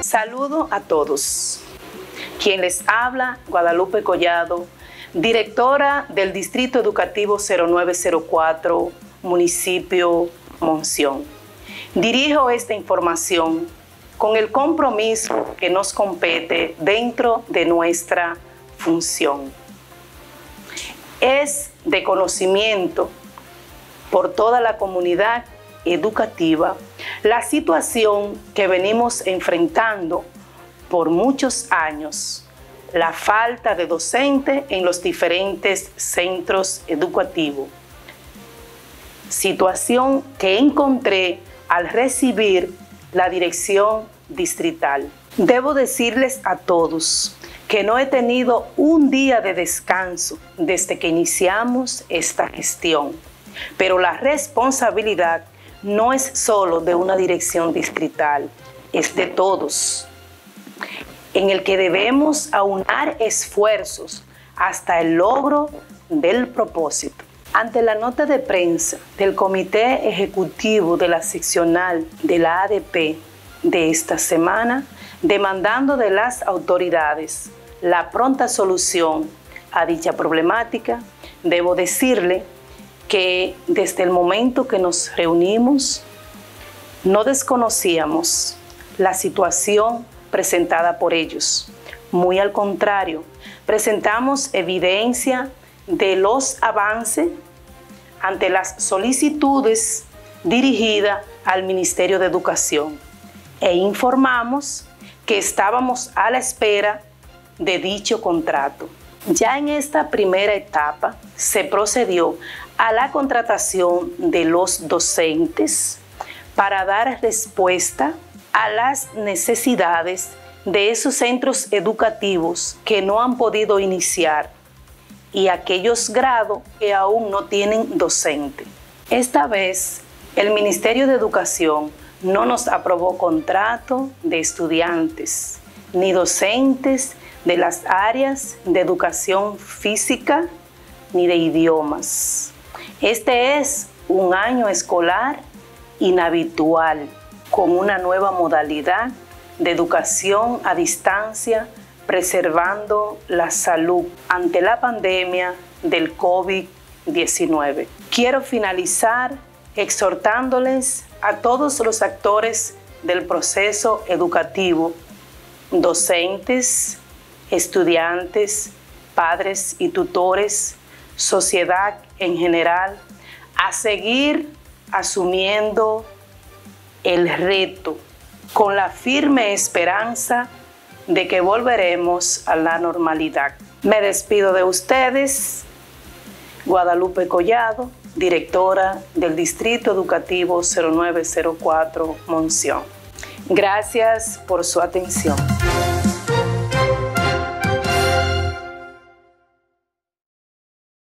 Saludo a todos. Quien les habla, Guadalupe Collado, directora del Distrito Educativo 0904, municipio Monción. Dirijo esta información con el compromiso que nos compete dentro de nuestra función. Es de conocimiento por toda la comunidad educativa la situación que venimos enfrentando por muchos años, la falta de docentes en los diferentes centros educativos. Situación que encontré al recibir la dirección distrital. Debo decirles a todos que no he tenido un día de descanso desde que iniciamos esta gestión, pero la responsabilidad no es solo de una dirección distrital, es de todos, en el que debemos aunar esfuerzos hasta el logro del propósito. Ante la nota de prensa del Comité Ejecutivo de la Seccional de la ADP de esta semana, demandando de las autoridades la pronta solución a dicha problemática, debo decirle que desde el momento que nos reunimos, no desconocíamos la situación presentada por ellos. Muy al contrario, presentamos evidencia de los avances ante las solicitudes dirigidas al Ministerio de Educación e informamos que estábamos a la espera de dicho contrato. Ya en esta primera etapa se procedió a la contratación de los docentes para dar respuesta a las necesidades de esos centros educativos que no han podido iniciar y aquellos grados que aún no tienen docente. Esta vez, el Ministerio de Educación no nos aprobó contrato de estudiantes ni docentes de las áreas de educación física ni de idiomas. Este es un año escolar inhabitual, con una nueva modalidad de educación a distancia, preservando la salud ante la pandemia del COVID-19. Quiero finalizar exhortándoles a todos los actores del proceso educativo, docentes, estudiantes, padres y tutores, sociedad en general, a seguir asumiendo el reto con la firme esperanza de que volveremos a la normalidad. Me despido de ustedes, Guadalupe Collado, directora del Distrito Educativo 0904 Monción. Gracias por su atención.